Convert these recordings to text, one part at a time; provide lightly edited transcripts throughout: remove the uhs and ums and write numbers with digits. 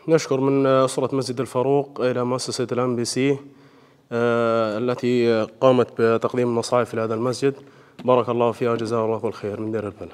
نشكر من أسرة مسجد الفاروق إلى مؤسسة الMBC التي قامت بتقديم المصاحف في هذا المسجد. بارك الله فيها وجزاها الله كل خير من دير البلح.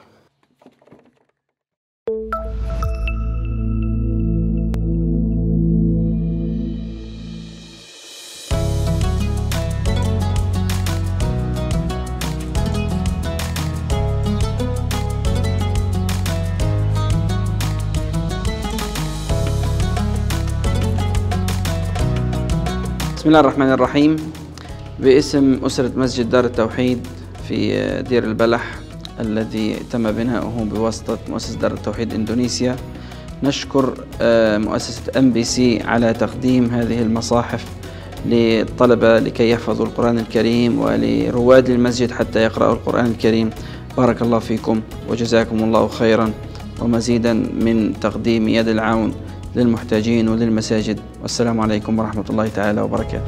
بسم الله الرحمن الرحيم. باسم أسرة مسجد دار التوحيد في دير البلح الذي تم بناؤه بواسطة مؤسسة دار التوحيد إندونيسيا، نشكر مؤسسة MBC على تقديم هذه المصاحف للطلبة لكي يحفظوا القرآن الكريم ولرواد المسجد حتى يقرأوا القرآن الكريم. بارك الله فيكم وجزاكم الله خيرا، ومزيدا من تقديم يد العون للمحتاجين وللمساجد. والسلام عليكم ورحمة الله تعالى وبركاته.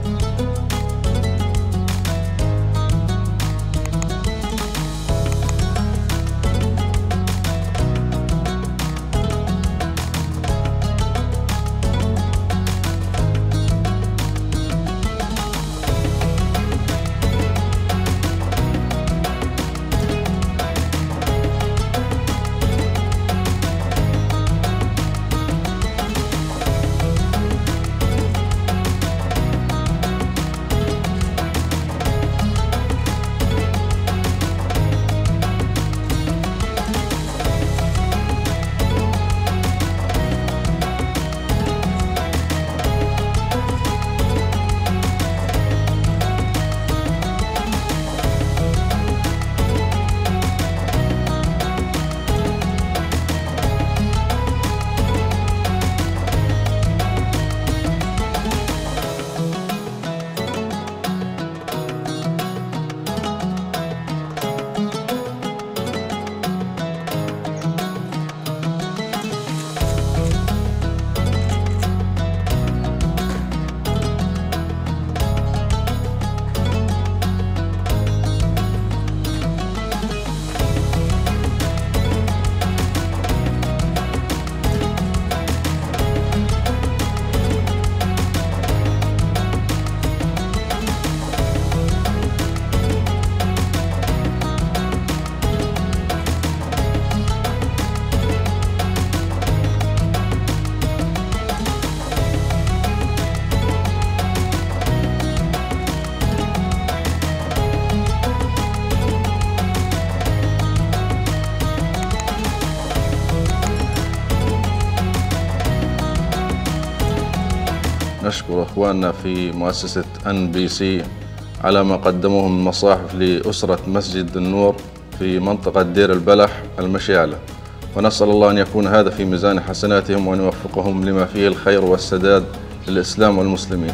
نشكر أخواننا في مؤسسة MBC على ما قدموه من مصاحف لأسرة مسجد النور في منطقة دير البلح المشيعلة، ونسأل الله أن يكون هذا في ميزان حسناتهم وأن يوفقهم لما فيه الخير والسداد للإسلام والمسلمين.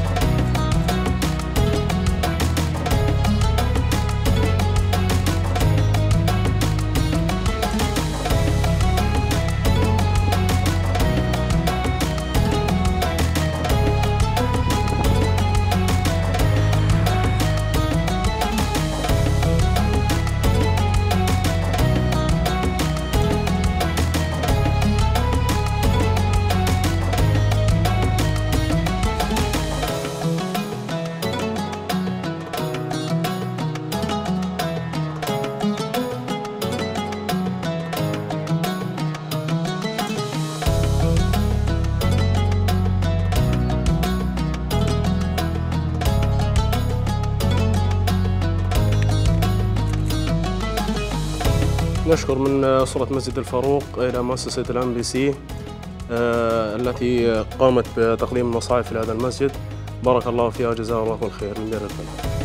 نشكر من أسرة مسجد الفاروق إلى مؤسسة الMBC التي قامت بتقديم المصاحف في هذا المسجد. بارك الله فيها وجزاها الله كل خير من دير البلح.